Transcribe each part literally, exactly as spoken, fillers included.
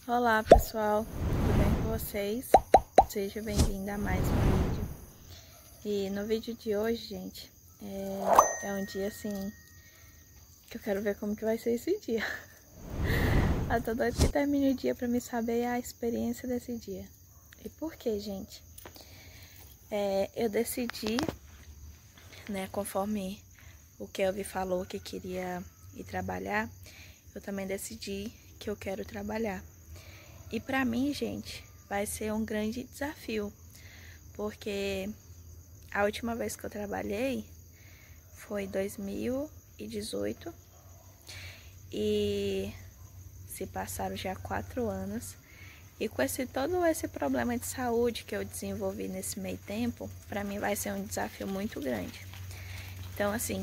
Olá pessoal, tudo bem com vocês? Seja bem-vindo a mais um vídeo. E no vídeo de hoje, gente, é, é um dia assim que eu quero ver como que vai ser esse dia. Eu tô doida que termine o dia pra me saber a experiência desse dia. E por quê, gente? É, eu decidi, né, conforme o Kelvin falou que queria ir trabalhar, eu também decidi que eu quero trabalhar. E pra mim, gente, vai ser um grande desafio, porque a última vez que eu trabalhei foi em dois mil e dezoito e se passaram já quatro anos. E com esse, todo esse problema de saúde que eu desenvolvi nesse meio tempo, pra mim vai ser um desafio muito grande. Então, assim,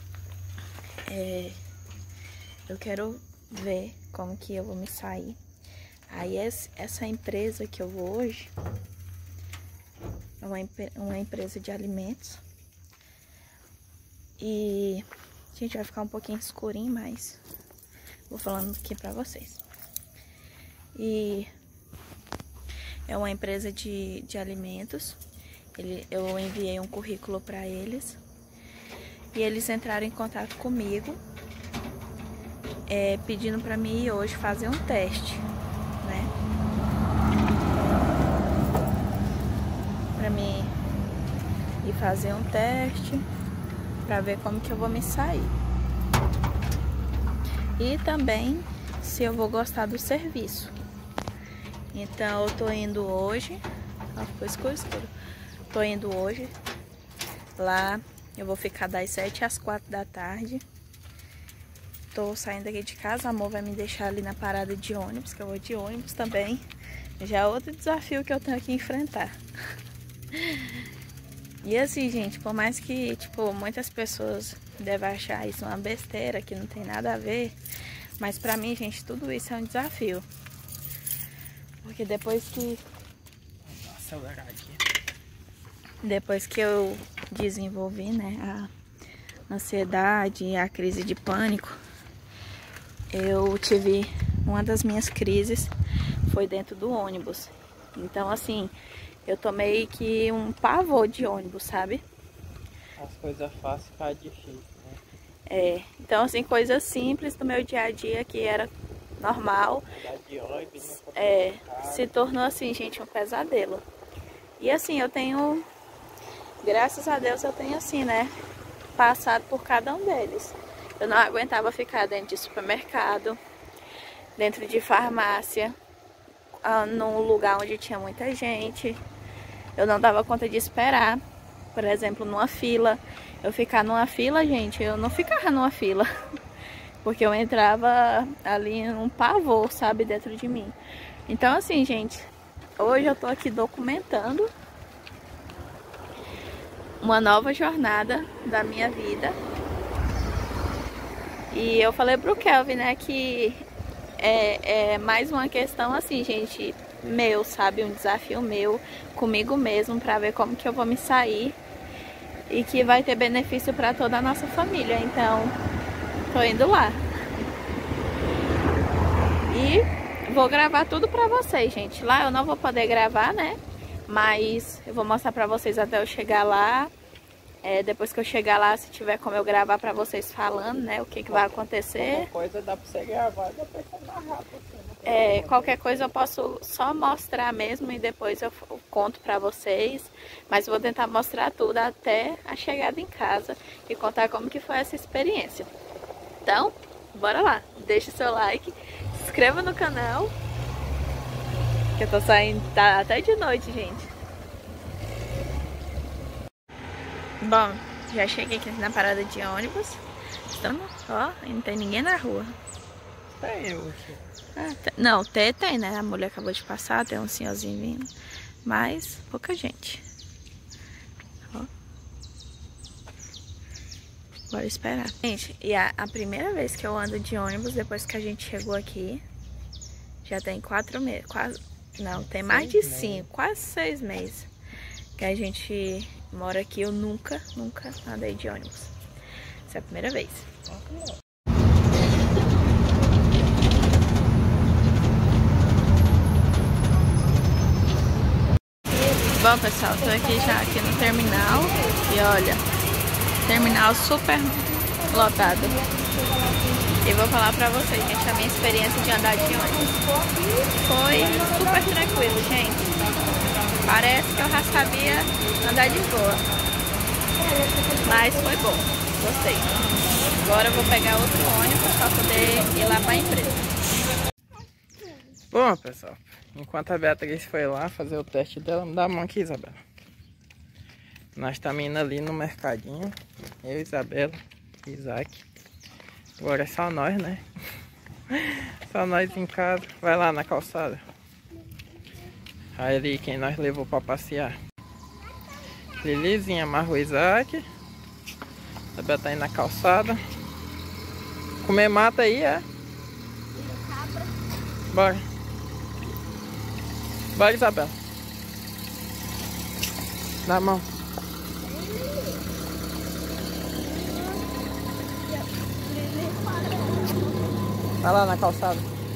é, eu quero ver como que eu vou me sair. Aí essa empresa que eu vou hoje é uma, uma empresa de alimentos. E a gente vai ficar um pouquinho escurinho, mas vou falando aqui pra vocês. E é uma empresa de, de alimentos. Ele, eu enviei um currículo pra eles. E eles entraram em contato comigo, é, pedindo pra mim ir hoje fazer um teste. Né? Pra mim ir fazer um teste pra ver como que eu vou me sair. E também se eu vou gostar do serviço. Então eu tô indo hoje. Ó, ficou escuro, escuro. Tô indo hoje. Lá eu vou ficar das sete às quatro da tarde. Tô saindo aqui de casa, amor vai me deixar ali na parada de ônibus, que eu vou de ônibus também. Já é outro desafio que eu tenho que enfrentar. E assim, gente, por mais que, tipo, muitas pessoas devem achar isso uma besteira, que não tem nada a ver, mas pra mim, gente, tudo isso é um desafio. Porque depois que... Depois que eu desenvolvi, né, a ansiedade e a crise de pânico, eu tive uma das minhas crises foi dentro do ônibus. Então, assim, eu tomei que um pavor de ônibus, sabe? As coisas fáceis ficam difíceis, né? É, então, assim, coisas simples do meu dia a dia que era normal, De ônibus, é, se tornou, assim, gente, um pesadelo. E, assim, eu tenho, graças a Deus, eu tenho, assim, né, passado por cada um deles. Eu não aguentava ficar dentro de supermercado, dentro de farmácia, num lugar onde tinha muita gente. Eu não dava conta de esperar, por exemplo, numa fila. Eu ficar numa fila, gente, eu não ficava numa fila, porque eu entrava ali num pavor, sabe, dentro de mim. Então, assim, gente, hoje eu tô aqui documentando uma nova jornada da minha vida. E eu falei pro Kelvin, né, que é, é mais uma questão assim, gente, meu, sabe? Um desafio meu comigo mesmo pra ver como que eu vou me sair e que vai ter benefício pra toda a nossa família. Então, tô indo lá. E vou gravar tudo pra vocês, gente. Lá eu não vou poder gravar, né? Mas eu vou mostrar pra vocês até eu chegar lá. É, depois que eu chegar lá, se tiver como eu gravar pra vocês falando, né, o que que vai acontecer. Qualquer coisa dá pra você gravar, dá pra você narrar. É, qualquer coisa eu posso só mostrar mesmo e depois eu conto pra vocês. Mas vou tentar mostrar tudo até a chegada em casa e contar como que foi essa experiência. Então, bora lá. Deixa o seu like, se inscreva no canal, que eu tô saindo, tá até de noite, gente. Bom, já cheguei aqui na parada de ônibus. Estamos, ó, não tem ninguém na rua. Tem eu. Ah, tem, não, tem, tem, né? A mulher acabou de passar, tem um senhorzinho vindo. Mas pouca gente. Ó. Bora esperar. Gente, e a, a primeira vez que eu ando de ônibus, depois que a gente chegou aqui, já tem quatro meses. Quase, não, tem mais de cinco, quase seis meses que a gente mora aqui. Eu nunca, nunca andei de ônibus. Essa é a primeira vez. Bom, pessoal, tô aqui já aqui no terminal e olha, terminal super lotado. E vou falar pra vocês, gente, a minha experiência de andar de ônibus foi super tranquilo, gente. Parece que eu já sabia andar de boa, mas foi bom, gostei. Agora eu vou pegar outro ônibus pra poder ir lá pra empresa. Bom, pessoal, enquanto a Beatriz foi lá fazer o teste dela, me dá a mão aqui, Isabela. Nós estamos indo ali no mercadinho, eu, Isabela e Isaac. Agora é só nós, né? Só nós em casa. Vai lá na calçada. Aí ali quem nós levou pra passear. Lilizinha amarrou o Isaac. A Isabela tá indo na calçada. Comer mata aí, é? Bora. Bora, Isabela. Dá a mão. Vai lá na calçada.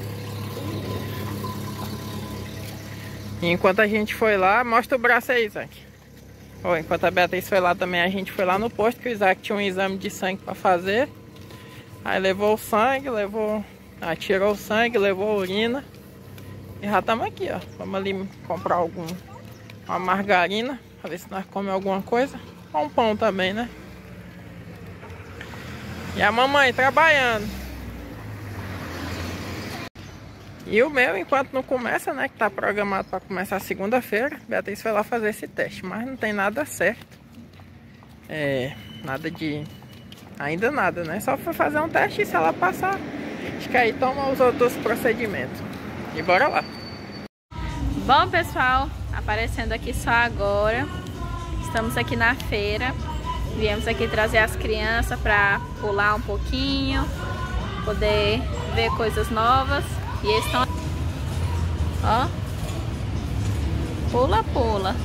E enquanto a gente foi lá, mostra o braço aí, Isaac. Oh, enquanto a Beatriz foi lá também, a gente foi lá no posto que o Isaac tinha um exame de sangue para fazer. Aí levou o sangue, levou... Ah, tirou o sangue, levou a urina. E já estamos aqui, ó. Vamos ali comprar algum... uma margarina, para ver se nós comemos alguma coisa. Ou um pão também, né? E a mamãe trabalhando. E o meu, enquanto não começa, né, que tá programado para começar segunda-feira, Beatriz foi lá fazer esse teste, mas não tem nada certo. É, nada de... ainda nada, né? Só foi fazer um teste e se ela passar, acho que aí toma os outros procedimentos. E bora lá. Bom, pessoal, aparecendo aqui só agora. Estamos aqui na feira. Viemos aqui trazer as crianças para pular um pouquinho, poder ver coisas novas. E eles estão... Ó. Pula, pula.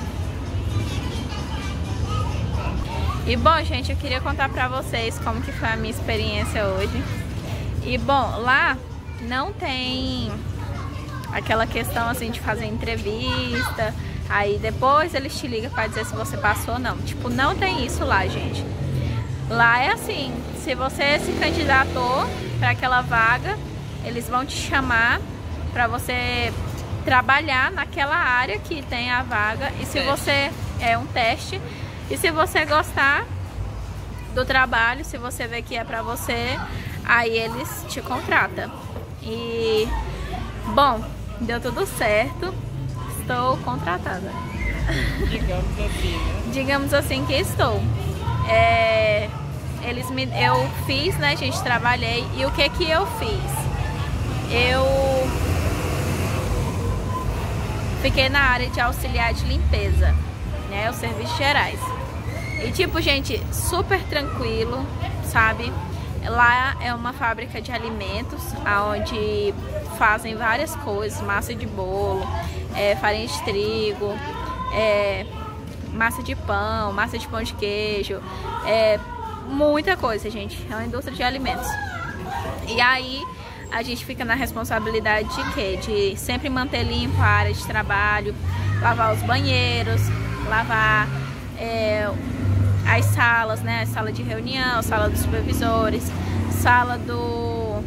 E bom, gente, eu queria contar pra vocês como que foi a minha experiência hoje. E bom, lá não tem aquela questão assim de fazer entrevista, aí depois eles te ligam pra dizer se você passou ou não. Tipo, não tem isso lá, gente. Lá é assim, se você se candidatou pra aquela vaga, eles vão te chamar para você trabalhar naquela área que tem a vaga. E se você... é um teste. E se você gostar do trabalho, se você vê que é para você, aí eles te contratam. E... bom, deu tudo certo. Estou contratada. Digamos assim, né? Digamos assim que estou. É... Eles me... eu fiz, né, gente? Trabalhei. E o que que eu fiz? Eu fiquei na área de auxiliar de limpeza, né, os serviços gerais. E tipo, gente, super tranquilo, sabe? Lá é uma fábrica de alimentos, onde fazem várias coisas, massa de bolo, é, farinha de trigo, é, massa de pão, massa de pão de queijo, é, muita coisa, gente. É uma indústria de alimentos. E aí a gente fica na responsabilidade de quê? De sempre manter limpo a área de trabalho, lavar os banheiros, lavar é, as salas, né? Sala de reunião, sala dos supervisores, sala do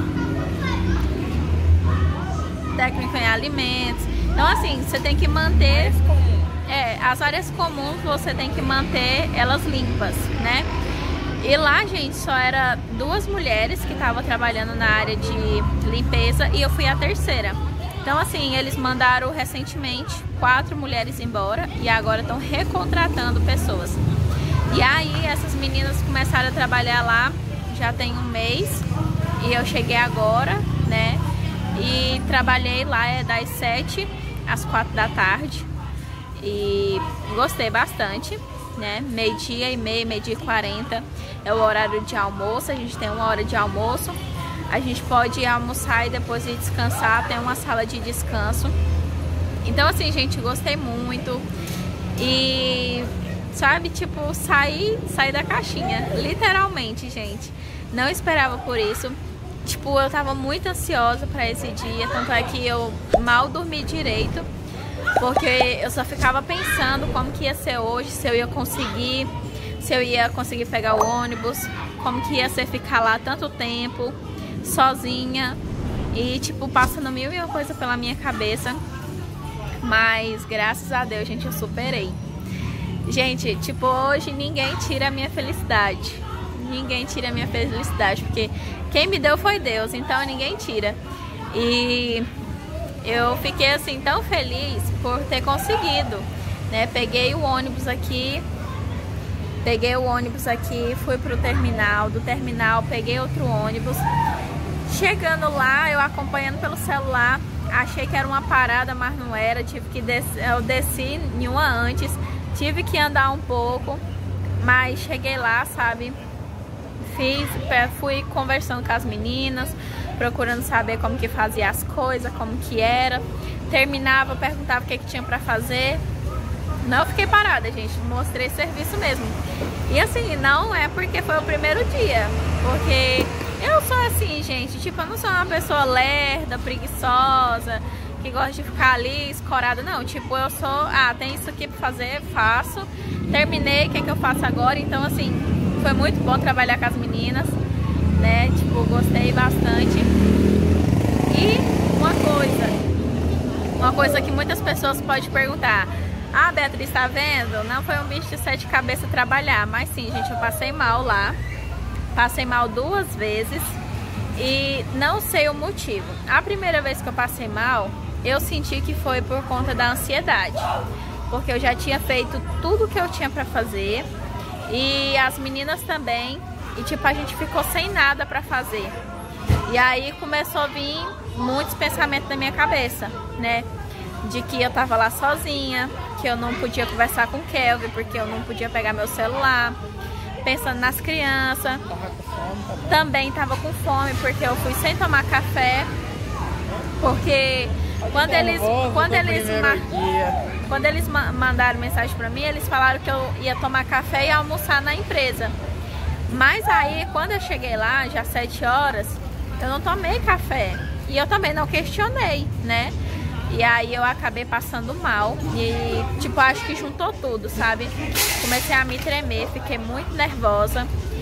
técnico em alimentos. Então assim, você tem que manter é, as áreas comuns, você tem que manter elas limpas, né? E lá, gente, só era duas mulheres que estavam trabalhando na área de limpeza e eu fui a terceira. Então, assim, eles mandaram recentemente quatro mulheres embora e agora estão recontratando pessoas. E aí, essas meninas começaram a trabalhar lá já tem um mês e eu cheguei agora, né? E trabalhei lá é das sete às quatro da tarde e gostei bastante, né? Meio-dia e meia, meio-dia e quarenta é o horário de almoço. A gente tem uma hora de almoço. A gente pode ir almoçar e depois ir descansar. Tem uma sala de descanso. Então, assim, gente, gostei muito. E, sabe, tipo, sair, sair da caixinha. Literalmente, gente. Não esperava por isso. Tipo, eu tava muito ansiosa pra esse dia. Tanto é que eu mal dormi direito. porque eu só ficava pensando como que ia ser hoje, se eu ia conseguir, se eu ia conseguir pegar o ônibus, como que ia ser ficar lá tanto tempo, sozinha, e tipo, passando mil e uma coisa pela minha cabeça, mas graças a Deus, gente, eu superei. Gente, tipo, hoje ninguém tira a minha felicidade, ninguém tira a minha felicidade, porque quem me deu foi Deus, então ninguém tira. E eu fiquei assim tão feliz por ter conseguido, né? Peguei o ônibus aqui, peguei o ônibus aqui, fui pro terminal, do terminal peguei outro ônibus. Chegando lá, eu acompanhando pelo celular, achei que era uma parada, mas não era. Tive que descer, eu desci em uma antes, tive que andar um pouco, mas cheguei lá, sabe? Fiz, fui conversando com as meninas, procurando saber como que fazia as coisas, como que era. Terminava, perguntava o que, que tinha pra fazer. Não fiquei parada, gente, mostrei serviço mesmo. E assim, não é porque foi o primeiro dia, porque eu sou assim, gente, tipo, eu não sou uma pessoa lerda, preguiçosa, que gosta de ficar ali escorada, não. Tipo, eu sou, ah, tem isso aqui pra fazer, faço. Terminei, o que, que eu faço agora? Então, assim, foi muito bom trabalhar com as meninas, né? Tipo, gostei bastante. E uma coisa, uma coisa que muitas pessoas podem perguntar: ah, Beatriz, tá vendo? Não foi um bicho de sete cabeças trabalhar. Mas sim, gente, eu passei mal lá. Passei mal duas vezes e não sei o motivo. A primeira vez que eu passei mal, eu senti que foi por conta da ansiedade, porque eu já tinha feito tudo que eu tinha pra fazer e as meninas também, e tipo, a gente ficou sem nada pra fazer. E aí começou a vir muitos pensamentos na minha cabeça, né? De que eu tava lá sozinha, que eu não podia conversar com o Kelvin, porque eu não podia pegar meu celular. Pensando nas crianças, também tava com fome, porque eu fui sem tomar café, porque quando eles, quando eles, quando eles mandaram mensagem pra mim, eles falaram que eu ia tomar café e almoçar na empresa. Mas aí, quando eu cheguei lá, já sete horas, eu não tomei café, e eu também não questionei, né? E aí eu acabei passando mal e, tipo, acho que juntou tudo, sabe? Comecei a me tremer, fiquei muito nervosa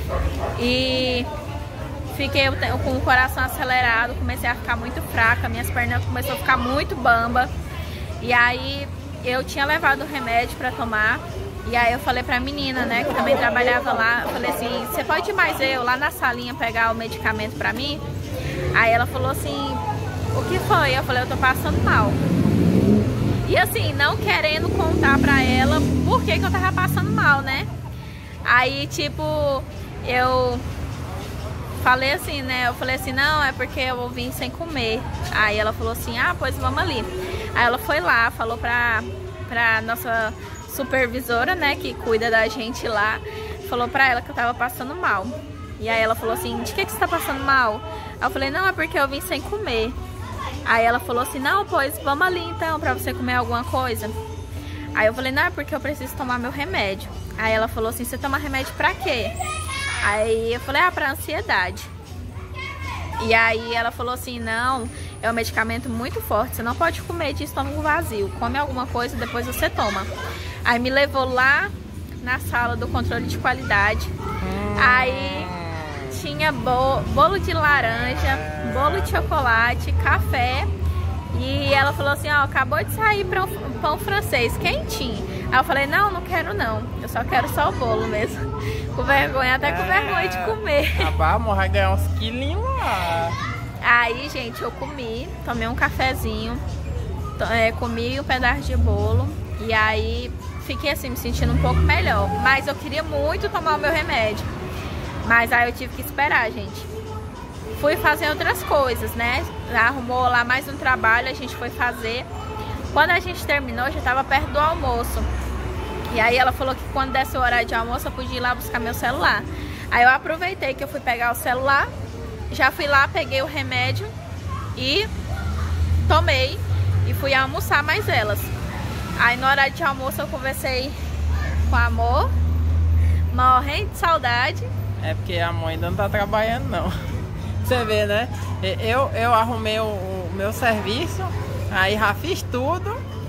e fiquei com o coração acelerado, comecei a ficar muito fraca, minhas pernas começaram a ficar muito bamba. E aí eu tinha levado o remédio pra tomar e aí eu falei pra menina, né, que também trabalhava lá, eu falei assim: você pode ir mais eu lá na salinha pegar o medicamento pra mim? Aí ela falou assim: o que foi? Eu falei: eu tô passando mal. E assim, não querendo contar pra ela por que que eu tava passando mal, né? Aí, tipo, eu falei assim, né? Eu falei assim: não, é porque eu vim sem comer. Aí ela falou assim: ah, pois vamos ali. Aí ela foi lá, falou pra, pra nossa supervisora, né, que cuida da gente lá, falou pra ela que eu tava passando mal. E aí ela falou assim: de que que você tá passando mal? Aí eu falei: não, é porque eu vim sem comer. Aí ela falou assim: não, pois vamos ali então pra você comer alguma coisa. Aí eu falei: não, é porque eu preciso tomar meu remédio. Aí ela falou assim: você toma remédio pra quê? Aí eu falei: ah, pra ansiedade. E aí ela falou assim: não, é um medicamento muito forte, você não pode comer de estômago vazio, come alguma coisa e depois você toma. Aí me levou lá na sala do controle de qualidade. Aí tinha bo bolo de laranja, bolo de chocolate, café. E ela falou assim: ó, acabou de sair pão, pão francês, quentinho. Aí eu falei: não, não quero não, eu só quero só o bolo mesmo. Com vergonha, até com é, vergonha de comer. Rapaz, amor, vai ganhar uns quilinhos lá. Aí, gente, eu comi, tomei um cafezinho, é, comi um pedaço de bolo. E aí fiquei assim, me sentindo um pouco melhor. Mas eu queria muito tomar o meu remédio. Mas aí eu tive que esperar, gente. Fui fazer outras coisas, né? Arrumou lá mais um trabalho, a gente foi fazer. Quando a gente terminou, já estava perto do almoço. E aí ela falou que quando desse o horário de almoço, eu podia ir lá buscar meu celular. Aí eu aproveitei que eu fui pegar o celular, já fui lá, peguei o remédio e tomei. E fui almoçar mais elas. Aí no horário de almoço eu conversei com a Amor, morrendo de saudade. É porque a mãe ainda não tá trabalhando não. Você vê, né? Eu, eu arrumei o, o meu serviço, aí já fiz tudo.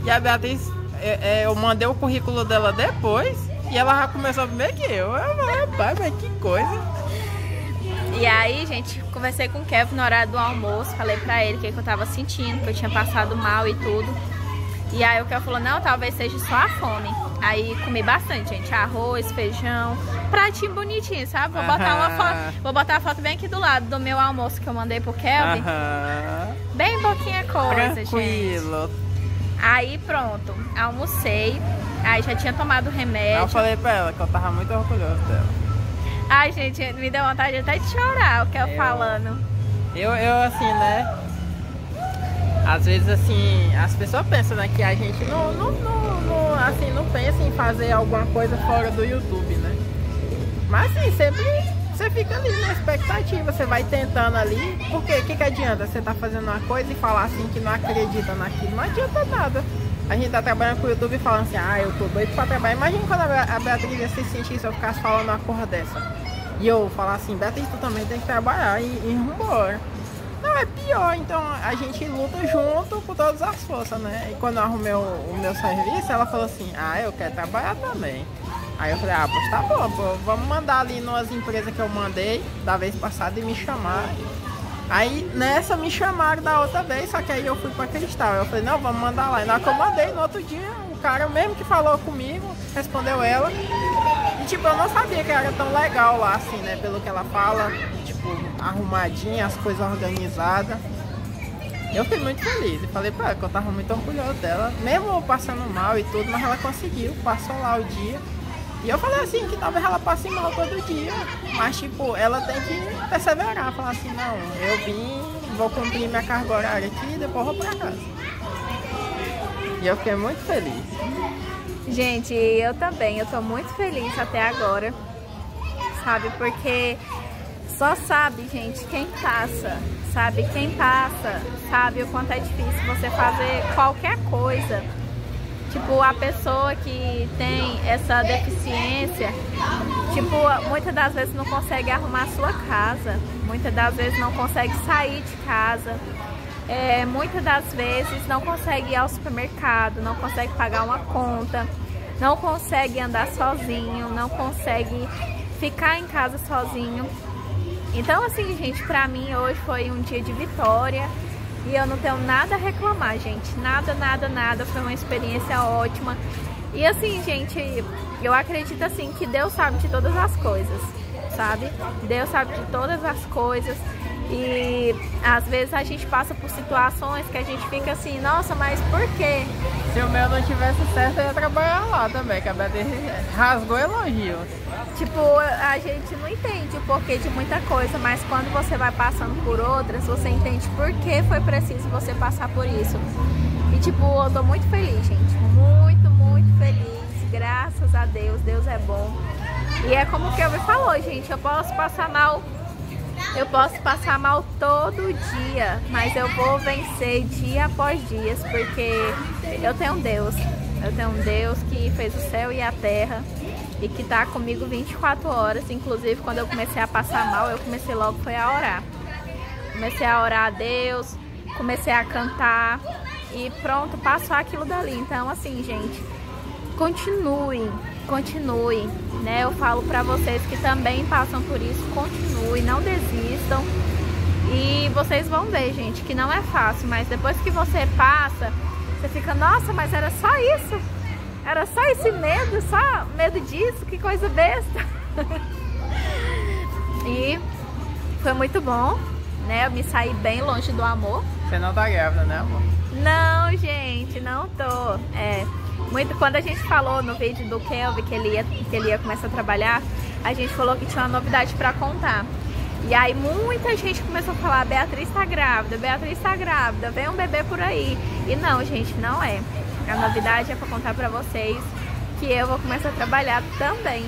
E a Beatriz, é, é, eu mandei o currículo dela depois e ela já começou primeiro que eu. Eu falei, rapaz, mas que coisa. E aí, gente, conversei com o Kevin no horário do almoço, falei pra ele o que, que eu tava sentindo, que eu tinha passado mal e tudo. E aí o Kevin falou, não, talvez seja só a fome. Aí comi bastante, gente, arroz, feijão, pratinho bonitinho, sabe? Vou botar uma foto, vou botar a foto bem aqui do lado do meu almoço que eu mandei pro Kevin. Aham. Bem pouquinha coisa, Tranquilo. gente. Aí pronto, almocei, aí já tinha tomado remédio. Eu falei pra ela que eu tava muito orgulhoso dela. Ai, gente, me deu vontade até de chorar o que eu falando. Eu, eu assim, né? Às vezes, assim, as pessoas pensam, né, que a gente não, não, não, não, assim, não pensa em fazer alguma coisa fora do YouTube, né? Mas, assim, sempre você fica ali na expectativa, você vai tentando ali. Porque o que, que adianta você tá fazendo uma coisa e falar assim que não acredita naquilo? Não adianta nada. A gente tá trabalhando com o YouTube e falando assim, ah, eu tô doido pra trabalhar. Imagina quando a Beatriz ia se sentir se eu ficasse falando uma porra dessa. E eu falar assim, Beatriz, tu também tem que trabalhar e ir embora. Não, é pior. Então a gente luta junto com todas as forças, né? E quando eu arrumei o, o meu serviço, ela falou assim, ah, eu quero trabalhar também. Aí eu falei, ah, pois tá bom, pô, vamos mandar ali nas empresas que eu mandei da vez passada e me chamar. Aí nessa me chamaram da outra vez, só que aí eu fui pra Cristal. Eu falei, não, vamos mandar lá. E na hora que eu mandei, no outro dia, o cara mesmo que falou comigo, respondeu ela. E tipo, eu não sabia que era tão legal lá, assim, né? Pelo que ela fala, tipo, arrumadinha, as coisas organizadas. Eu fiquei muito feliz e falei pra ela que eu tava muito orgulhoso dela. Mesmo passando mal e tudo, mas ela conseguiu, passou lá o dia. E eu falei assim, que talvez ela passe mal todo dia. Mas tipo, ela tem que perseverar, falar assim, não, eu vim, vou cumprir minha carga horária aqui e depois vou pra casa. E eu fiquei muito feliz. Gente, eu também, eu tô muito feliz até agora, sabe? Porque só sabe, gente, quem passa, sabe? Quem passa, sabe o quanto é difícil você fazer qualquer coisa. Tipo, a pessoa que tem essa deficiência, tipo, muitas das vezes não consegue arrumar a sua casa, muitas das vezes não consegue sair de casa, é, muitas das vezes não consegue ir ao supermercado, não consegue pagar uma conta, não consegue andar sozinho, não consegue ficar em casa sozinho. Então, assim, gente, pra mim hoje foi um dia de vitória. E eu não tenho nada a reclamar, gente. Nada, nada, nada. Foi uma experiência ótima. E assim, gente, eu acredito assim que Deus sabe de todas as coisas, sabe? Deus sabe de todas as coisas. E às vezes a gente passa por situações que a gente fica assim, nossa, mas por quê? Se o meu não tivesse certo, eu ia trabalhar lá também, que a Beatriz rasgou elogios. Tipo, a gente não entende o porquê de muita coisa, mas quando você vai passando por outras, você entende por que foi preciso você passar por isso. E tipo, eu tô muito feliz, gente. Muito, muito feliz. Graças a Deus, Deus é bom. E é como o Kevin falou, gente, eu posso passar mal. Eu posso passar mal todo dia, mas eu vou vencer dia após dia, porque eu tenho um Deus. Eu tenho um Deus que fez o céu e a terra e que tá comigo vinte e quatro horas. Inclusive, quando eu comecei a passar mal, eu comecei logo foi a orar. Comecei a orar a Deus, comecei a cantar e pronto, passou aquilo dali. Então, assim, gente, continuem, continuem, né? Eu falo pra vocês que também passam por isso, continuem, não desistam. E vocês vão ver, gente, que não é fácil, mas depois que você passa, você fica, nossa, mas era só isso? Era só esse medo, só medo disso? Que coisa besta. E foi muito bom, né? Eu me saí bem longe do amor. Você não tá grávida, né, amor? Não, gente, não tô. É, muito, quando a gente falou no vídeo do Kelvin que ele ia, que ele ia começar a trabalhar, a gente falou que tinha uma novidade pra contar. E aí muita gente começou a falar, Beatriz tá grávida, Beatriz tá grávida, vem um bebê por aí. E não, gente, não é. A novidade é pra contar pra vocês que eu vou começar a trabalhar também.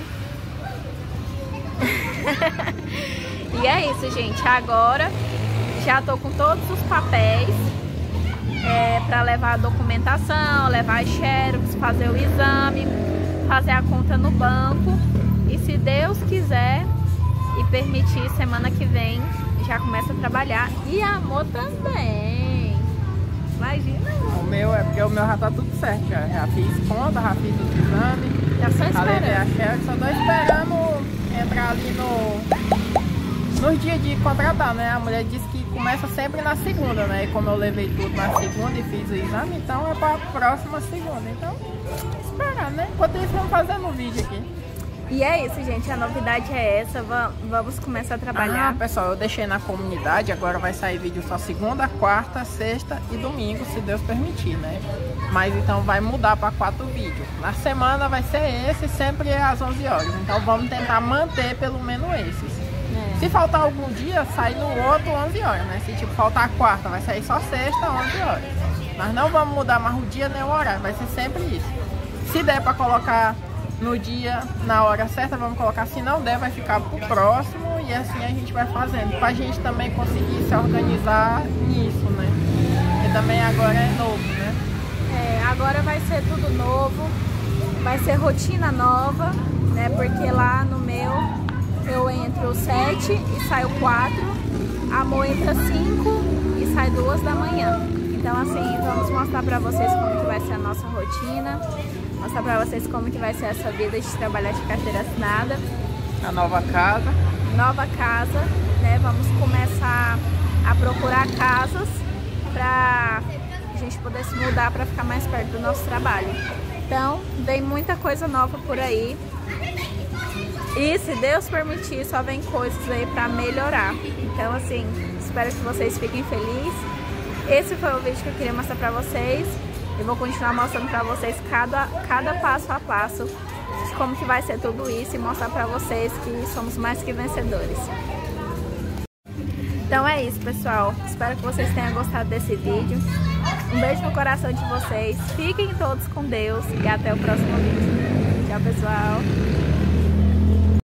E é isso, gente. Agora já tô com todos os papéis é, pra levar a documentação, levar as xerox, fazer o exame, fazer a conta no banco. E se Deus quiser e permitir, semana que vem já começa a trabalhar. E amor também. Imagina, amor. O meu é porque o meu já tá tudo certo, já, já fiz conta, já fiz os exames. Já só esperando. A esperando. só tô esperando entrar ali no, nos dias de contratar, né? A mulher disse que começa sempre na segunda, né? E como eu levei tudo na segunda e fiz o exame, então é pra próxima segunda. Então, esperar, né? Enquanto isso, vamos fazendo um vídeo aqui. E é isso, gente, a novidade é essa, vamos começar a trabalhar. Ah, pessoal, eu deixei na comunidade, agora vai sair vídeo só segunda, quarta, sexta e domingo, se Deus permitir, né? Mas então vai mudar para quatro vídeos. Na semana vai ser esse, sempre às onze horas. Então vamos tentar manter pelo menos esses. É. Se faltar algum dia, sai no outro onze horas, né? Se tipo faltar a quarta, vai sair só sexta, onze horas. Mas não vamos mudar mais o dia nem o horário, vai ser sempre isso. Se der para colocar no dia, na hora certa, vamos colocar. Se não der, vai ficar pro próximo. E assim a gente vai fazendo, pra gente também conseguir se organizar nisso, né? Porque também agora é novo, né? É, agora vai ser tudo novo. Vai ser rotina nova, né? Porque lá no meu eu entro sete e saio quatro. A Mo entra cinco e sai duas da manhã. Então assim, vamos mostrar pra vocês como que vai ser a nossa rotina. Mostrar pra vocês como que vai ser essa vida de trabalhar de carteira assinada. A nova casa. Nova casa, né? Vamos começar a procurar casas pra a gente poder se mudar pra ficar mais perto do nosso trabalho. Então, vem muita coisa nova por aí. E se Deus permitir, só vem coisas aí pra melhorar. Então, assim, espero que vocês fiquem felizes. Esse foi o vídeo que eu queria mostrar pra vocês. Eu vou continuar mostrando pra vocês cada, cada passo a passo de como que vai ser tudo isso e mostrar pra vocês que somos mais que vencedores. Então é isso, pessoal. Espero que vocês tenham gostado desse vídeo. Um beijo no coração de vocês. Fiquem todos com Deus e até o próximo vídeo. Tchau, pessoal.